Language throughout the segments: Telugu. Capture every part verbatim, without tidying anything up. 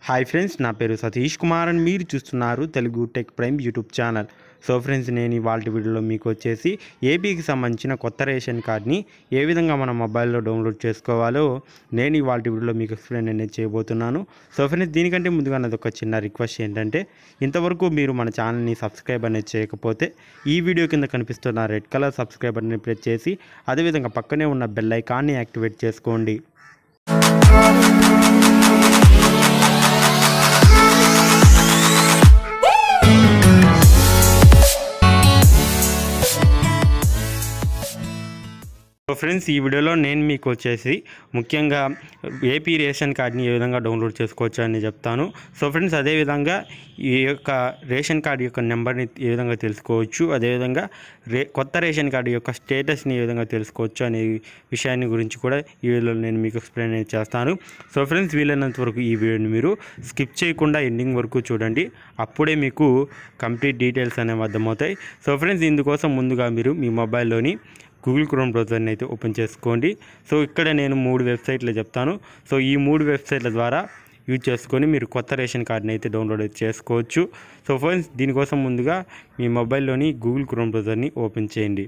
హాయ్ ఫ్రెండ్స్, నా పేరు సతీష్ కుమార్ అని మీరు చూస్తున్నారు Telugu tech prime YouTube channel. So friends, నేను ఇవాళ వీడియోలో మీకు వచ్చేసి ఏపీకి సంబంధించిన కొత్త రేషన్ కార్డ్ని ఏ విధంగా మన మొబైల్లో డౌన్లోడ్ చేసుకోవాలో నేను ఇవాళ వీడియోలో మీకు ఎక్స్ప్లెయిన్ అనేది చేయబోతున్నాను. సో ఫ్రెండ్స్, దీనికంటే ముందుగా నాది ఒక చిన్న రిక్వెస్ట్ ఏంటంటే, ఇంతవరకు మీరు మన ఛానల్ని సబ్స్క్రైబ్ అనేది చేయకపోతే ఈ వీడియో కింద కనిపిస్తున్న రెడ్ కలర్ సబ్స్క్రైబ్ బటన్ని ప్రెస్ చేసి అదేవిధంగా పక్కనే ఉన్న బెల్ ఐకాన్ని యాక్టివేట్ చేసుకోండి. సో ఫ్రెండ్స్, ఈ వీడియోలో నేను మీకు వచ్చేసి ముఖ్యంగా ఏపీ రేషన్ కార్డ్ని ఏ విధంగా డౌన్లోడ్ చేసుకోవచ్చు అని చెప్తాను. సో ఫ్రెండ్స్, అదేవిధంగా ఈ యొక్క రేషన్ కార్డు యొక్క నెంబర్ని ఏ విధంగా తెలుసుకోవచ్చు, అదేవిధంగా రే కొత్త రేషన్ కార్డు యొక్క స్టేటస్ని ఏ విధంగా తెలుసుకోవచ్చు అనే విషయాన్ని గురించి కూడా ఈ వీడియోలో నేను మీకు ఎక్స్ప్లెయిన్ చేస్తాను. సో ఫ్రెండ్స్, వీలైనంత వరకు ఈ వీడియోని మీరు స్కిప్ చేయకుండా ఎండింగ్ వరకు చూడండి. అప్పుడే మీకు కంప్లీట్ డీటెయిల్స్ అనేవి అర్థమవుతాయి. సో ఫ్రెండ్స్, ఇందుకోసం ముందుగా మీరు మీ మొబైల్లోని గూగుల్ క్రోమ్ బ్రౌజర్ని అయితే ఓపెన్ చేసుకోండి. సో ఇక్కడ నేను మూడు వెబ్సైట్లు చెప్తాను. సో ఈ మూడు వెబ్సైట్ల ద్వారా యూజ్ చేసుకొని మీరు కొత్త రేషన్ కార్డ్ని అయితే డౌన్లోడ్ చేసుకోవచ్చు. సో ఫ్రెండ్స్, దీనికోసం ముందుగా మీ మొబైల్లోని గూగుల్ క్రోమ్ బ్రౌజర్ని ఓపెన్ చేయండి.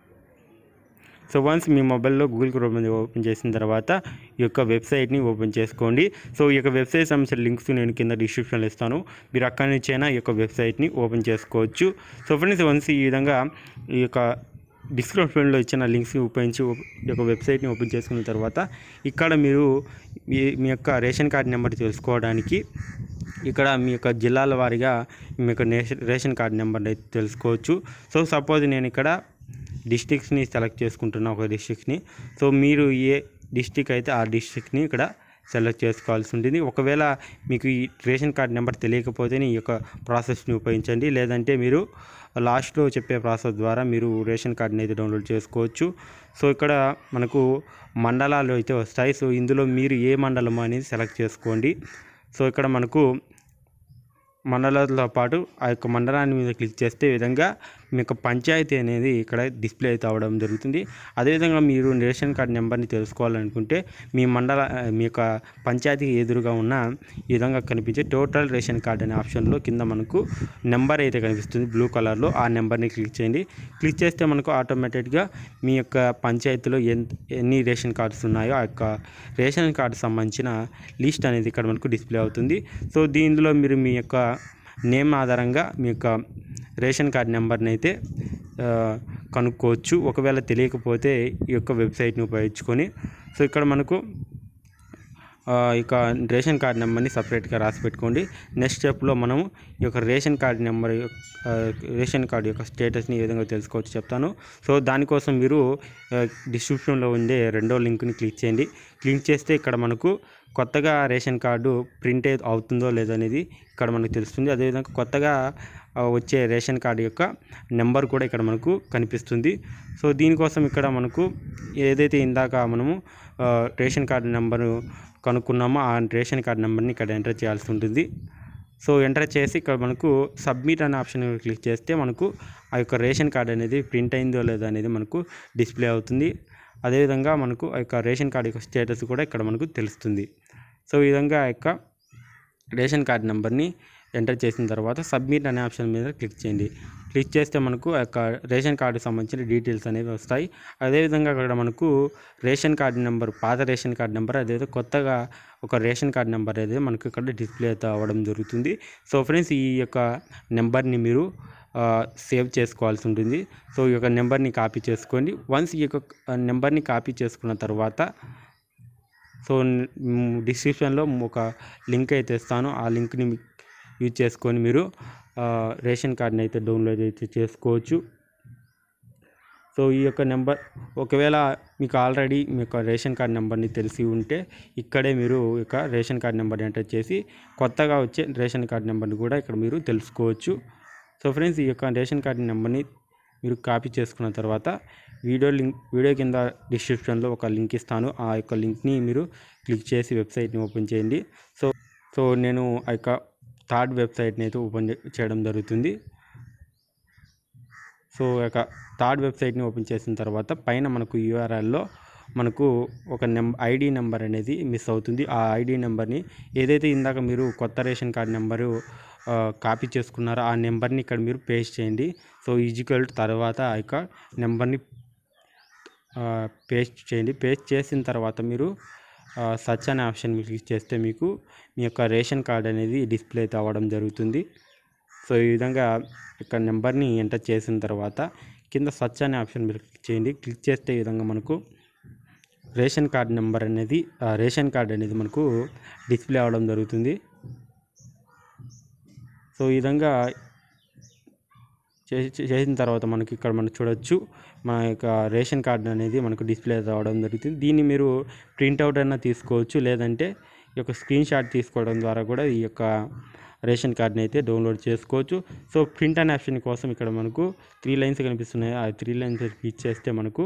సో వన్స్ మీ మొబైల్లో గూగుల్ క్రోమ్ ఓపెన్ చేసిన తర్వాత ఈ యొక్క వెబ్సైట్ని ఓపెన్ చేసుకోండి. సో ఈ యొక్క వెబ్సైట్ సంబంధించిన లింక్స్ నేను కింద డిస్క్రిప్షన్లో ఇస్తాను. మీరు అక్కడి నుంచైనా ఈ యొక్క వెబ్సైట్ని ఓపెన్ చేసుకోవచ్చు. సో ఫ్రెండ్స్, వన్స్ ఈ విధంగా ఈ యొక్క డిస్క్రిప్షన్లో ఇచ్చిన లింక్స్ ఉపయోగించి ఈ యొక్క వెబ్సైట్ని ఓపెన్ చేసుకున్న తర్వాత ఇక్కడ మీరు మీ మీ యొక్క రేషన్ కార్డ్ నెంబర్ తెలుసుకోవడానికి ఇక్కడ మీ యొక్క జిల్లాల వారీగా మీ యొక్క రేషన్ కార్డ్ నెంబర్ అయితే తెలుసుకోవచ్చు. సో సపోజ్ నేను ఇక్కడ డిస్ట్రిక్ట్స్ని సెలెక్ట్ చేసుకుంటున్నా, ఒక డిస్ట్రిక్ట్ని. సో మీరు ఏ డిస్ట్రిక్ట్ అయితే ఆ డిస్ట్రిక్ట్ని ఇక్కడ సెలెక్ట్ చేసుకోవాల్సి ఉంటుంది. ఒకవేళ మీకు ఈ రేషన్ కార్డ్ నెంబర్ తెలియకపోతే ఈ యొక్క ప్రాసెస్ని ఉపయోగించండి, లేదంటే మీరు లాస్ట్లో చెప్పే ప్రాసెస్ ద్వారా మీరు రేషన్ కార్డ్ని అయితే డౌన్లోడ్ చేసుకోవచ్చు. సో ఇక్కడ మనకు మండలాలు అయితే వస్తాయి. సో ఇందులో మీరు ఏ మండలం అనేది సెలెక్ట్ చేసుకోండి. సో ఇక్కడ మనకు మండలాలతో పాటు ఆ యొక్క మండలాన్ని మీద క్లిక్ చేస్తే ఈ విధంగా మీ యొక్క పంచాయతీ అనేది ఇక్కడ డిస్ప్లే అయితే అవ్వడం జరుగుతుంది. అదేవిధంగా మీరు రేషన్ కార్డ్ నెంబర్ని తెలుసుకోవాలనుకుంటే మీ మండల మీ యొక్క పంచాయతీకి ఎదురుగా ఉన్న ఈ విధంగా కనిపించే టోటల్ రేషన్ కార్డ్ అనే ఆప్షన్లో కింద మనకు నెంబర్ అయితే కనిపిస్తుంది బ్లూ కలర్లో. ఆ నెంబర్ని క్లిక్ చేయండి. క్లిక్ చేస్తే మనకు ఆటోమేటిక్గా మీ యొక్క పంచాయతీలో ఎంత ఎన్ని రేషన్ కార్డ్స్ ఉన్నాయో ఆ యొక్క రేషన్ కార్డు సంబంధించిన లిస్ట్ అనేది ఇక్కడ మనకు డిస్ప్లే అవుతుంది. సో దీనిలో మీరు మీ యొక్క నేమ్ ఆధారంగా మీ యొక్క రేషన్ కార్డ్ నెంబర్ని అయితే కనుక్కోవచ్చు, ఒకవేళ తెలియకపోతే ఈ యొక్క వెబ్సైట్ని ఉపయోగించుకొని. సో ఇక్కడ మనకు ఇక రేషన్ కార్డ్ నెంబర్ని సపరేట్గా రాసి పెట్టుకోండి. నెక్స్ట్ స్టెప్లో మనము ఈ యొక్క ration card number ration card యొక్క స్టేటస్ని ఏ విధంగా తెలుసుకోవచ్చు చెప్తాను. సో దానికోసం మీరు డిస్క్రిప్షన్లో ఉండే రెండో లింక్ని క్లిక్ చేయండి. క్లిక్ చేస్తే ఇక్కడ మనకు కొత్తగా రేషన్ కార్డు ప్రింట్ అవుతుందో లేదో అనేది ఇక్కడ మనకు తెలుస్తుంది. అదేవిధంగా కొత్తగా వచ్చే రేషన్ కార్డు యొక్క నెంబర్ కూడా ఇక్కడ మనకు కనిపిస్తుంది. సో దీనికోసం ఇక్కడ మనకు ఏదైతే ఇందాక మనము రేషన్ కార్డు నెంబరు కనుక్కున్నామో ఆ రేషన్ కార్డు నెంబర్ని ఇక్కడ ఎంటర్ చేయాల్సి ఉంటుంది. సో ఎంటర్ చేసి ఇక్కడ మనకు సబ్మిట్ అనే ఆప్షన్ క్లిక్ చేస్తే మనకు ఆ యొక్క రేషన్ కార్డు అనేది ప్రింట్ అయిందో లేదో అనేది మనకు డిస్ప్లే అవుతుంది. అదేవిధంగా మనకు ఆ యొక్క రేషన్ కార్డు యొక్క స్టేటస్ కూడా ఇక్కడ మనకు తెలుస్తుంది. సో ఈ విధంగా ఆ యొక్క రేషన్ కార్డు నెంబర్ని ఎంటర్ చేసిన తర్వాత సబ్మిట్ అనే ఆప్షన్ మీద క్లిక్ చేయండి. క్లిక్ చేస్తే మనకు ఆ యొక్క రేషన్ కార్డుకి సంబంధించిన డీటెయిల్స్ అనేవి వస్తాయి. అదేవిధంగా అక్కడ మనకు రేషన్ కార్డు నెంబర్, పాత రేషన్ కార్డు నెంబర్, అదేవిధంగా కొత్తగా ఒక రేషన్ కార్డు నెంబర్ అనేది మనకు ఇక్కడ డిస్ప్లే అయితే అవ్వడం జరుగుతుంది. సో ఫ్రెండ్స్, ఈ యొక్క నెంబర్ని మీరు సేవ్ చేసుకోవాల్సి ఉంటుంది. సో ఈ యొక్క నెంబర్ని కాపీ చేసుకోండి. వన్స్ ఈ యొక్క నెంబర్ని కాపీ చేసుకున్న తర్వాత సో డిస్క్రిప్షన్లో ఒక లింక్ అయితే ఇస్తాను. ఆ లింక్ని యూజ్ చేసుకొని మీరు రేషన్ కార్డ్ని అయితే డౌన్లోడ్ అయితే చేసుకోవచ్చు. సో ఈ యొక్క నెంబర్ ఒకవేళ మీకు ఆల్రెడీ మీ యొక్క రేషన్ కార్డ్ నెంబర్ని తెలిసి ఉంటే ఇక్కడే మీరు ఈ యొక్క రేషన్ కార్డ్ నెంబర్ని ఎంటర్ చేసి కొత్తగా వచ్చే రేషన్ కార్డ్ నెంబర్ని కూడా ఇక్కడ మీరు తెలుసుకోవచ్చు. సో ఫ్రెండ్స్, ఈ యొక్క రేషన్ కార్డ్ నెంబర్ని మీరు కాపీ చేసుకున్న తర్వాత వీడియో లింక్ వీడియో కింద డిస్క్రిప్షన్లో ఒక లింక్ ఇస్తాను. ఆ యొక్క లింక్ని మీరు క్లిక్ చేసి వెబ్సైట్ని ఓపెన్ చేయండి. సో సో నేను ఆ యొక్క థర్డ్ వెబ్సైట్ని అయితే ఓపెన్ చేయడం జరుగుతుంది. సో యొక్క థర్డ్ వెబ్సైట్ని ఓపెన్ చేసిన తర్వాత పైన మనకు యూఆర్ఎల్లో మనకు ఒక నెం ఐడి నెంబర్ అనేది మిస్ అవుతుంది. ఆ ఐడి నెంబర్ని ఏదైతే ఇందాక మీరు కొత్త రేషన్ కార్డ్ నెంబరు కాపీ చేసుకున్నారో ఆ నెంబర్ని ఇక్కడ మీరు పేస్ట్ చేయండి. సో ఈజ్వల్ తర్వాత ఆ యొక్క నెంబర్ని పేస్ట్ చేయండి. పేస్ట్ చేసిన తర్వాత మీరు సర్చ్ అనే ఆప్షన్ క్లిక్ చేస్తే మీకు మీ యొక్క రేషన్ కార్డ్ అనేది డిస్ప్లే అయితే అవ్వడం జరుగుతుంది. సో ఈ విధంగా ఇక్కడ నెంబర్ని ఎంటర్ చేసిన తర్వాత కింద సర్చ్ అనే ఆప్షన్ మీరు క్లిక్ చేయండి. క్లిక్ చేస్తే ఈ విధంగా మనకు రేషన్ కార్డ్ నెంబర్ అనేది రేషన్ కార్డ్ అనేది మనకు డిస్ప్లే అవ్వడం జరుగుతుంది. సో ఈ విధంగా చేసిన తర్వాత మనకి ఇక్కడ మనం చూడొచ్చు మన యొక్క రేషన్ కార్డు అనేది మనకు డిస్ప్లే రావడం జరుగుతుంది. దీన్ని మీరు ప్రింట్అవుట్ అయినా తీసుకోవచ్చు, లేదంటే ఈ యొక్క స్క్రీన్ షాట్ తీసుకోవడం ద్వారా కూడా ఈ యొక్క రేషన్ కార్డ్ని అయితే డౌన్లోడ్ చేసుకోవచ్చు. సో ప్రింట్ అనే ఆప్షన్ కోసం ఇక్కడ మనకు త్రీ లైన్స్ కనిపిస్తున్నాయి. ఆ త్రీ లైన్స్ క్లిక్ చేస్తే మనకు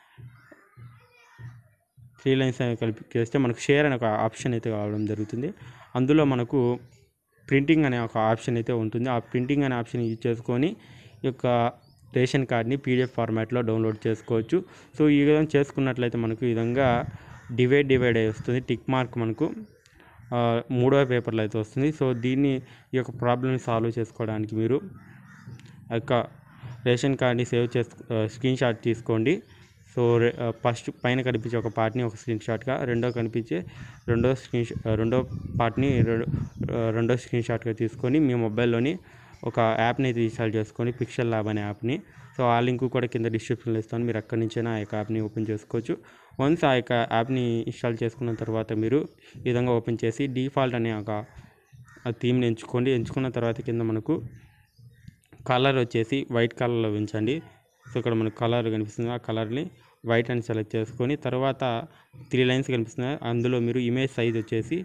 త్రీ లైన్స్ కలిపి చేస్తే మనకు షేర్ అనే ఒక ఆప్షన్ అయితే కావడం జరుగుతుంది. అందులో మనకు ప్రింటింగ్ అనే ఒక ఆప్షన్ అయితే ఉంటుంది. ఆ ప్రింటింగ్ అనే ఆప్షన్ యూజ్ చేసుకొని ఈ యొక్క రేషన్ కార్డ్ని పీడిఎఫ్ ఫార్మాట్లో డౌన్లోడ్ చేసుకోవచ్చు. సో ఈ విధంగా చేసుకున్నట్లయితే మనకు ఈ విధంగా డివైడ్ డివైడ్ అయి వస్తుంది. టిక్ మార్క్ మనకు మూడవ పేపర్లో అయితే వస్తుంది. సో దీన్ని ఈ యొక్క ప్రాబ్లమ్ని సాల్వ్ చేసుకోవడానికి మీరు ఆ యొక్క రేషన్ కార్డ్ని సేవ్ చేసు స్క్రీన్ షాట్ తీసుకోండి. సో ఫస్ట్ పైన కనిపించే ఒక పార్ట్ని ఒక స్క్రీన్ షాట్గా, రెండో కనిపించే రెండో స్క్రీన్ రెండో పార్ట్ని రెండో స్క్రీన్ షాట్గా తీసుకొని మీ మొబైల్లోని ఒక యాప్ని అయితే ఇన్స్టాల్ చేసుకొని పిక్సెల్ ల్యాబ్ అనే యాప్ని. సో ఆ లింక్ కూడా కింద డిస్క్రిప్షన్లో ఇస్తాను, మీరు అక్కడి నుంచైనా ఆ యొక్క యాప్ని ఓపెన్ చేసుకోవచ్చు. వన్స్ ఆ యొక్క యాప్ని ఇన్స్టాల్ చేసుకున్న తర్వాత మీరు ఈ విధంగా ఓపెన్ చేసి డిఫాల్ట్ అనే ఒక థీమ్ని ఎంచుకోండి. ఎంచుకున్న తర్వాత కింద మనకు కలర్ వచ్చేసి వైట్ కలర్లో ఉంచండి. సో ఇక్కడ మనకు కలర్ కనిపిస్తుంది, ఆ కలర్ని వైట్ అని సెలెక్ట్ చేసుకొని తర్వాత త్రీ లైన్స్ కనిపిస్తున్నాయి. అందులో మీరు ఇమేజ్ సైజ్ వచ్చేసి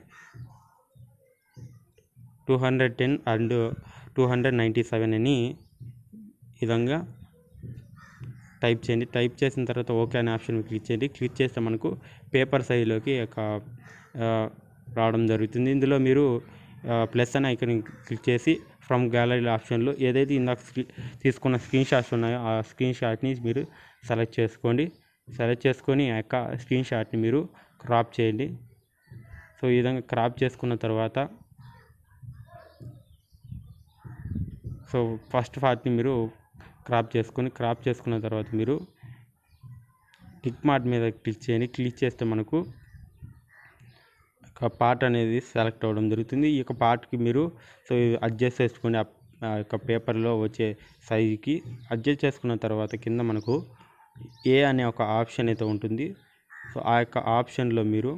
two hundred ten and two hundred ninety seven అని విధంగా టైప్ చేయండి. టైప్ చేసిన తర్వాత ఓకే అనే ఆప్షన్ క్లిక్ చేయండి. క్లిక్ చేస్తే మనకు పేపర్ సైజ్లోకి ఒక రావడం జరుగుతుంది. ఇందులో మీరు ప్లస్ అనే ఐకాన్ క్లిక్ చేసి ఫ్రమ్ గ్యాలరీ ఆప్షన్లో ఏదైతే ఇందాక స్క్రీ తీసుకున్న స్క్రీన్ షాట్స్ ఉన్నాయో ఆ స్క్రీన్ షాట్ని మీరు సెలెక్ట్ చేసుకోండి. సెలెక్ట్ చేసుకొని ఆ యొక్క స్క్రీన్ షాట్ని మీరు క్రాప్ చేయండి. సో ఈ విధంగా క్రాప్ చేసుకున్న తర్వాత సో ఫస్ట్ పార్ట్ని మీరు క్రాప్ చేసుకొని క్రాప్ చేసుకున్న తర్వాత మీరు టిక్ మార్క్ మీద క్లిక్ చేయండి. క్లిక్ చేస్తే మనకు ఒక పార్ట్ అనేది సెలెక్ట్ అవ్వడం జరుగుతుంది. ఈ యొక్క పార్ట్కి మీరు సో అడ్జస్ట్ చేసుకోండి. ఆ యొక్క పేపర్లో వచ్చే సైజుకి అడ్జస్ట్ చేసుకున్న తర్వాత కింద మనకు ఏ అనే ఒక ఆప్షన్ అయితే ఉంటుంది. సో ఆ యొక్క ఆప్షన్లో మీరు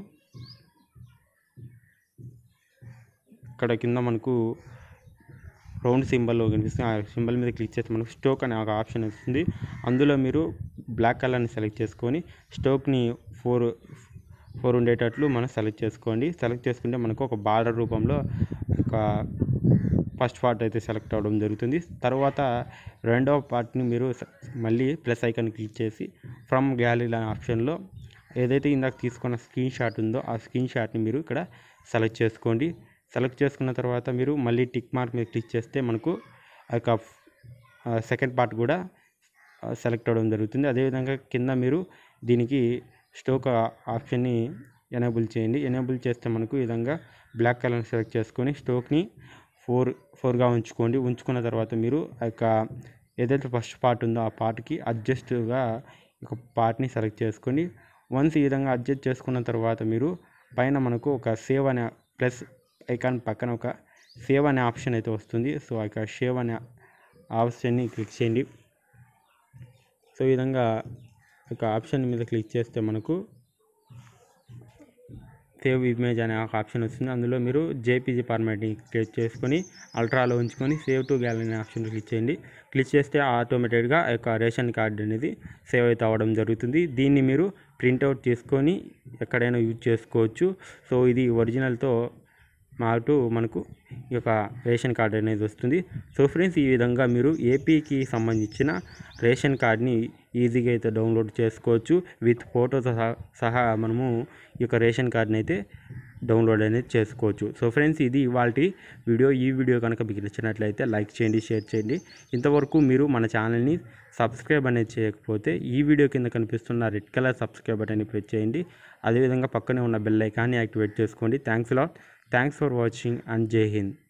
ఇక్కడ కింద మనకు రౌండ్ సింబల్ కనిపిస్తుంది. ఆ సింబల్ మీద క్లిక్ చేస్తే మనకు స్టోక్ అనే ఒక ఆప్షన్ వస్తుంది. అందులో మీరు బ్లాక్ కలర్ని సెలెక్ట్ చేసుకొని స్టోక్ని ఫోర్ ఫోర్ ఉండేటట్లు మనం సెలెక్ట్ చేసుకోండి. సెలెక్ట్ చేసుకుంటే మనకు ఒక బార్డర్ రూపంలో ఒక ఫస్ట్ పార్ట్ అయితే సెలెక్ట్ అవ్వడం జరుగుతుంది. తర్వాత రెండవ పార్ట్ని మీరు మళ్ళీ ప్లస్ ఐకాన్ క్లిక్ చేసి ఫ్రమ్ గ్యాలరీ అనే ఆప్షన్లో ఏదైతే ఇందాక తీసుకున్న స్క్రీన్ షాట్ ఉందో ఆ స్క్రీన్ షాట్ని మీరు ఇక్కడ సెలెక్ట్ చేసుకోండి. సెలెక్ట్ చేసుకున్న తర్వాత మీరు మళ్ళీ టిక్ మార్క్ మీద క్లిక్ చేస్తే మనకు ఆ యొక్క సెకండ్ పార్ట్ కూడా సెలెక్ట్ అవ్వడం జరుగుతుంది. అదేవిధంగా కింద మీరు దీనికి స్టోక్ ఆప్షన్ని ఎనేబుల్ చేయండి. ఎనేబుల్ చేస్తే మనకు ఈ విధంగా బ్లాక్ కలర్ని సెలెక్ట్ చేసుకొని స్టోక్ని ఫోర్ ఫోర్గా ఉంచుకోండి. ఉంచుకున్న తర్వాత మీరు ఆ యొక్క ఏదైతే ఫస్ట్ పార్ట్ ఉందో ఆ పార్ట్కి అడ్జస్ట్గా ఒక పార్ట్ని సెలెక్ట్ చేసుకోండి. వన్స్ ఈ విధంగా అడ్జస్ట్ చేసుకున్న తర్వాత మీరు పైన మనకు ఒక సేవ్ అనే ప్లస్ ఐకాన్ పక్కన ఒక సేవ్ అనే ఆప్షన్ అయితే వస్తుంది. సో ఆ యొక్క సేవ్ అనే ఆప్షన్ని క్లిక్ చేయండి. సో ఈ విధంగా ఒక ఆప్షన్ మీద క్లిక్ చేస్తే మనకు సేవ్ ఇమేజ్ అనే ఒక ఆప్షన్ వస్తుంది. అందులో మీరు జేపీజీ ఫార్మాట్ని క్లిక్ చేసుకొని అల్ట్రాలో ఉంచుకొని సేవ్ టు గ్యాలరీ అనే ఆప్షన్ క్లిక్ చేయండి. క్లిక్ చేస్తే ఆటోమేటిక్గా ఆ యొక్క రేషన్ కార్డు అనేది సేవ్ అయితే అవ్వడం జరుగుతుంది. దీన్ని మీరు ప్రింట్అవుట్ చేసుకొని ఎక్కడైనా యూజ్ చేసుకోవచ్చు. సో ఇది ఒరిజినల్తో మాటు మనకు ఈ యొక్క రేషన్ కార్డు అనేది వస్తుంది. సో ఫ్రెండ్స్, ఈ విధంగా మీరు ఏపీకి సంబంధించిన రేషన్ కార్డ్ని ఈజీగా అయితే డౌన్లోడ్ చేసుకోవచ్చు. విత్ ఫోటోతో సహా మనము ఈ యొక్క రేషన్ కార్డ్ని అయితే డౌన్లోడ్ అనేది చేసుకోవచ్చు. సో ఫ్రెండ్స్, ఇది ఇవాల్టి వీడియో. ఈ వీడియో కనుక మీకు నచ్చినట్లయితే లైక్ చేయండి, షేర్ చేయండి. ఇంతవరకు మీరు మన ఛానల్ని సబ్స్క్రైబ్ అనేది చేయకపోతే ఈ వీడియో కింద కనిపిస్తున్న రెడ్ కలర్ సబ్స్క్రైబ్ బటన్ని ప్రెస్ చేయండి. అదేవిధంగా పక్కనే ఉన్న బెల్ ఐకాన్ని యాక్టివేట్ చేసుకోండి. Thanks lot. Thanks for watching and జై హింద్.